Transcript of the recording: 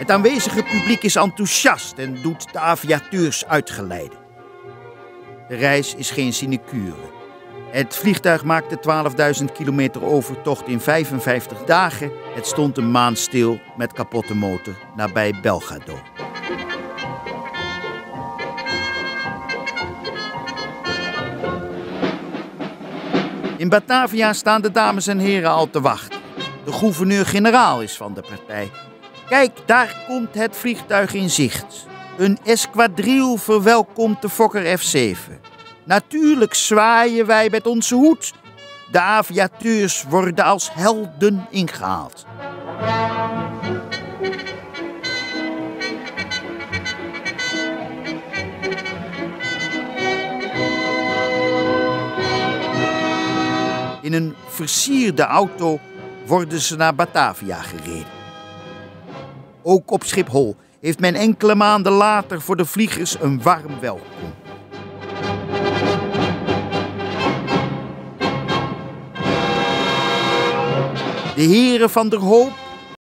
Het aanwezige publiek is enthousiast en doet de aviateurs uitgeleiden. De reis is geen sinecure. Het vliegtuig maakte 12.000 kilometer overtocht in 55 dagen. Het stond een maand stil met kapotte motor nabij Belgrado. In Batavia staan de dames en heren al te wachten. De gouverneur-generaal is van de partij. Kijk, daar komt het vliegtuig in zicht. Een esquadrille verwelkomt de Fokker F-7. Natuurlijk zwaaien wij met onze hoed. De aviateurs worden als helden ingehaald. In een versierde auto worden ze naar Batavia gereden. Ook op Schiphol heeft men enkele maanden later voor de vliegers een warm welkom. De heren van der Hoop